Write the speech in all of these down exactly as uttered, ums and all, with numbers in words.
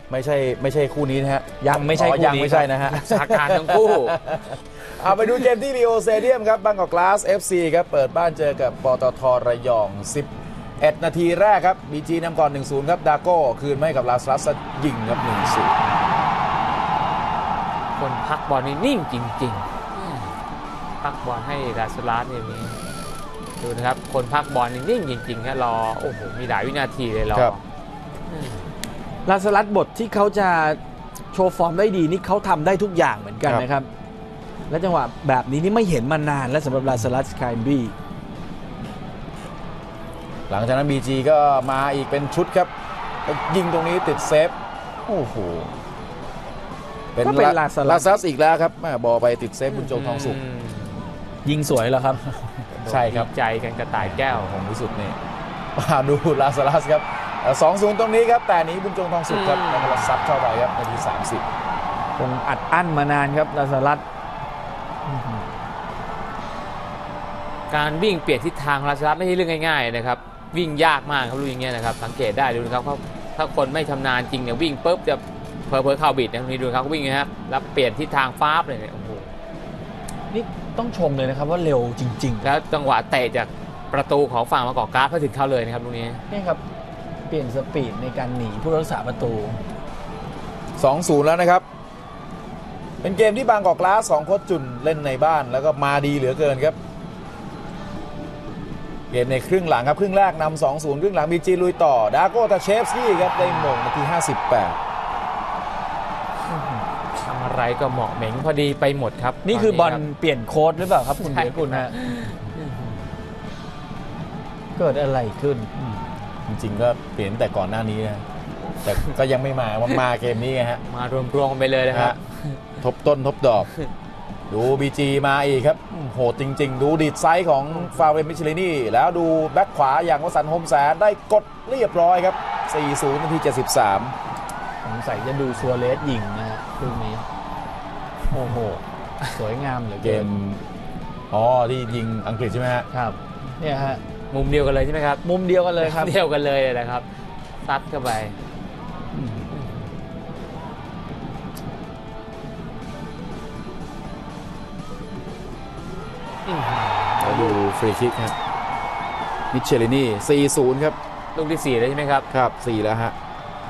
ไม่ใช่ไม่ใช่คู่นี้นะฮะยังไม่ใช่คู่นี้ยังไม่ใช่นะฮะสาการทั้งคู่เอาไปดูเกมที่ลีโอสเตเดียมครับบางกอกกลาส เอฟ ซี ครับเปิดบ้านเจอกับปตท.ระยองสิบเอ็ดนาทีแรกครับ บี จี นำก่อน หนึ่งศูนย์ ครับดาโก้คืนให้กับลาสลัสยิงครับ หนึ่งศูนย์คนพักบอลนี่นิ่งจริงๆพักบอลให้ลาสลัสเนี่ยมีดูนะครับคนพักบอลนี่นิ่งจริงๆครับรอโอ้โหมีหลายวินาทีเลยรอลาสลัสบทที่เขาจะโชว์ฟอร์มได้ดีนี่เขาทำได้ทุกอย่างเหมือนกันนะครับและจังหวะแบบนี้นี่ไม่เห็นมานานแล้วสำหรับลาสลัสสกายบี้หลังจากนั้น บี จี ก็มาอีกเป็นชุดครับยิงตรงนี้ติดเซฟโอ้โหเป็นลาสลัสอีกแล้วครับแม่บอลไปติดเซฟบุญจงทองสุขยิงสวยแล้วครับใช่ครับใจกันกระต่ายแก้วของที่สุดนี่มาดูลาสลัสครับสองศูนย์ตรงนี้ครับแต่นี้บุญจงทองสุขครับในกระซับเข้าไปครับนาทีสามสิบคงอัดอั้นมานานครับลาสลัสการวิ่งเปลี่ยนทิศทางลาสลัสไม่ใช่เรื่องง่ายๆนะครับวิ่งยากมากครับรู้อย่างเงี้ยนะครับสังเกตได้ดูนะครับถ้าคนไม่ชำนาญจริงเนี่ยวิ่งปุ๊บจะเพอเพอเข้าบิดนะนี่ดูครับวิ่งนะครับแล้วเปลี่ยนทิศทางฟ้าเลยเนี่ยโอ้โหนี่ต้องชมเลยนะครับว่าเร็วจริงๆแล้วจังหวะเตะจากประตูของฝั่งบางกอกกราสก็ถึงเข้าเลยนะครับลูกนี้นี่ครับเปลี่ยนสปีดในการหนีผู้รักษาประตูสองศูนย์ แล้วนะครับเป็นเกมที่บางกอกกลาสสองโค้ชจุนเล่นในบ้านแล้วก็มาดีเหลือเกินครับเกมในครึ่งหลังครับครึ่งแรกนำ สองศูนย์ ครึ่งหลัง บี จี ลุยต่อดาโก้ตาเชฟสกี้ครับได้หม่งนาทีห้าสิบแปดทำอะไรก็เหมาะเหม็งพอดีไปหมดครับนี่คือบอลเปลี่ยนโค้ชหรือเปล่าครับคุณเบียร์กุลฮะเกิดอะไรขึ้นจริงๆก็เปลี่ยนแต่ก่อนหน้านี้นะแต่ก็ยังไม่มาว่ามาเกมนี้ฮะมารวมๆไปเลยนะครับทบต้นทบดอกดู บี จี มาอีกครับโหดจริงๆดูดีดไซส์ของฟาเรนมิชลินีแล้วดูแบ็คขวาอย่างวสันต์โฮมแสนได้กดเรียบร้อยครับ สี่ศูนย์ นาทีเจ็ดสิบสามสงสัยจะดูซัวเรสยิงนะฮะลูกนี้โอ้โหสวยงามเหลือเกินเกมอ๋อที่ยิงอังกฤษใช่ไหมฮะครับเนี่ยฮะมุมเดียวกันเลยใช่ไหมครับมุมเดียวกันเลยครับเดียวกันเลยนะครับซัดเข้าไปเราดูฟรีคิกครับมิเชลินี สี่ศูนย์ ครับลูกที่สี่แล้วใช่ไหมครับครับสี่แล้วฮะ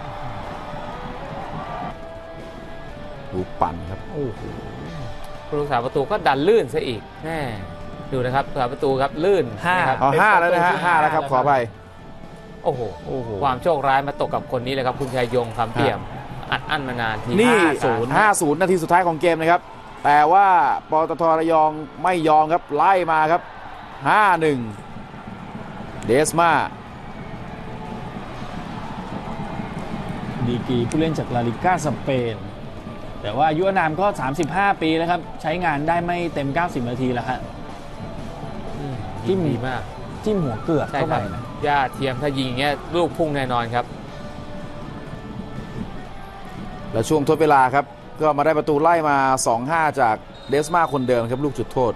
ดูปั่นครับโอ้โหผู้รักษาประตูก็ดันลื่นซะอีกแน่ดูนะครับผู้รักษาประตูครับลื่นห้าอ๋อห้าแล้วนะฮะห้าแล้วครับขอไปโอ้โหความโชคร้ายมาตกกับคนนี้เลยครับคุณชัยยงคำเปี่ยมอัดอั้นมานานทีนี่ห้าศูนย์ ห้าศูนย์ นาทีสุดท้ายของเกมนะครับแต่ว่าปตท.ระยองไม่ยอมครับไล่มาครับ ห้าหนึ่ง เดสมาดีกรีผู้เล่นจากลาลิก้าสเปนแต่ว่าอายุอานามก็สามสิบห้าปีแล้วครับใช้งานได้ไม่เต็มเก้าสิบนาทีแล้วฮะจิ้มดีมากจิ้มหัวเกือกเข้าไปนะย่าเทียมถ้ายิงเงี้ยลูกพุ่งแน่นอนครับแล้วช่วงทดเวลาครับก็มาได้ประตูไล่มา สองห้า จากเดสมาคนเดิมครับลูกจุดโทษ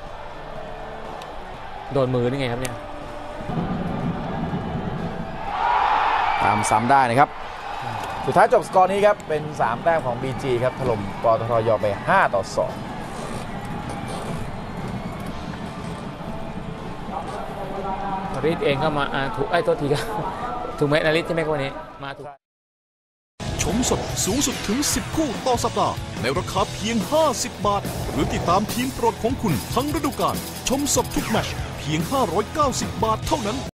โดนมือนี่ไงครับเนี่ยตามซ้ำได้นะครับสุดท้ายจบสกอร์นี้ครับเป็นสามแต้มของ บี จี ครับถล่มปตท.ยอไปห้าต่อสองนาริสเองก็มาถูกไอ้โทษทีครับถูกไหมนาริสใช่ไหมวันนี้มาถูกชมสดสูงสุดถึงสิบคู่ต่อสัปดาห์ในราคาเพียงห้าสิบบาทหรือติดตามทีมโปรดของคุณทั้งฤดูกาลชมสดทุกแมตช์เพียงห้าร้อยเก้าสิบบาทเท่านั้น